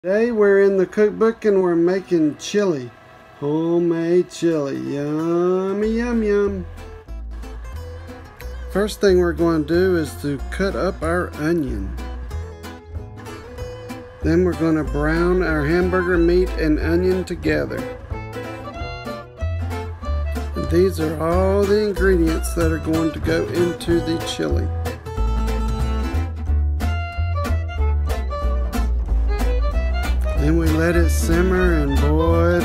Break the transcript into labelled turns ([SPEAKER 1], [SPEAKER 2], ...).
[SPEAKER 1] Today we're in the cookbook and we're making chili. Homemade chili. Yummy, yum, yum. First thing we're going to do is to cut up our onion. Then we're going to brown our hamburger meat and onion together. And these are all the ingredients that are going to go into the chili. Then we let it simmer and boil